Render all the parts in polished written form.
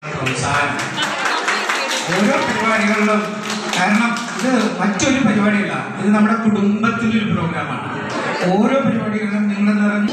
പ്രോത്സാഹനം ഓരോ പരിപാടികളിലും. കാരണം ഇത് മറ്റൊരു പരിപാടിയല്ല, ഇത് നമ്മുടെ കുടുംബത്തിൻ്റെ ഒരു പ്രോഗ്രാമാണ്. ഓരോ പരിപാടികളിലും നിങ്ങൾ നിറഞ്ഞു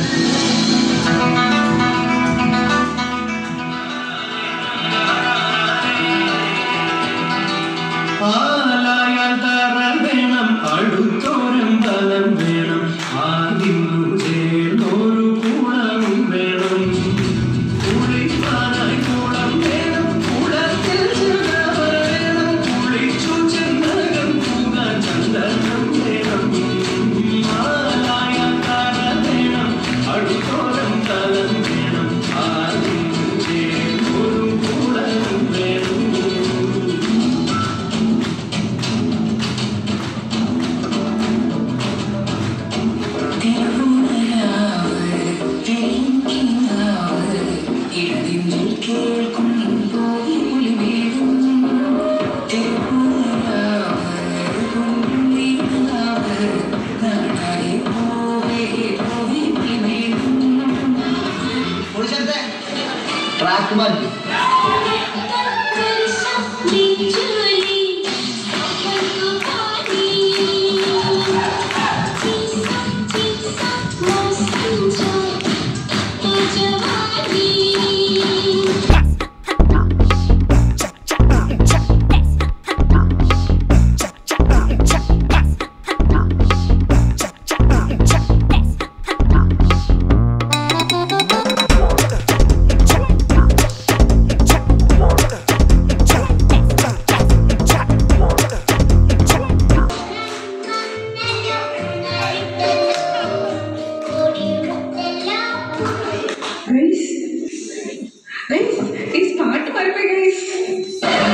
അടുത്തോരം ബലം വേണം, ആദ്യം ചേർന്നൊരു കുളവും വേണം, കുളിക്കാനായി കുളം വേണം, കുളത്തിൽ ചെന്നവർ വേണം, കുളിച്ചു ചെന്നകം പൂകാൻ ചന്ദനം വേണം, മാലായ തറ വേണം, അടുത്തോരം ബലം വേണം, ആദ്യം ചേർന്നൊരു കുളവും വേണം. ട്രാക്ക് മാറ്റി Guys, guys, guys, part 5 guys.